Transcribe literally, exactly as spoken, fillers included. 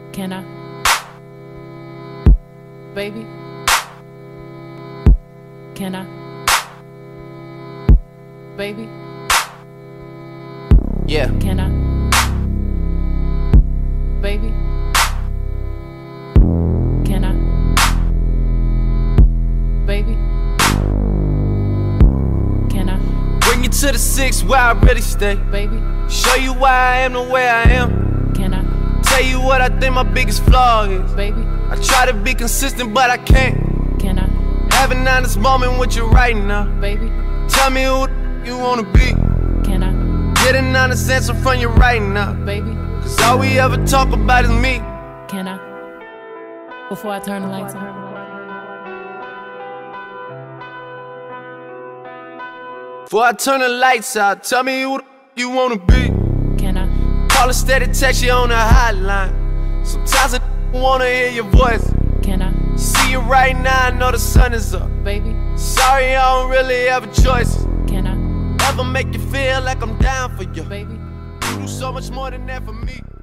Can I? Baby? Can I? Baby? Yeah. Can I? Baby? Can I? Baby? Can I? Bring you to the six where I really stay. Baby? Show you why I am the way I am. Can I? Tell you what I think my biggest flaw is. Baby? I try to be consistent, but I can't. Can I? Have an honest moment with you right now. Baby? Tell me who you wanna be. Can I? Get an honest answer from you right now. Baby? Cause all we ever talk about is me. Can I? Before I turn the lights on. Before I turn the lights out, tell me who you wanna be. Can I? Call a steady, text you on the hotline. Sometimes I wanna hear your voice. Can I? See you right now, I know the sun is up. Baby? Sorry, I don't really have a choice. Can I? Never make you feel like I'm down for you. Baby? You do so much more than that for me.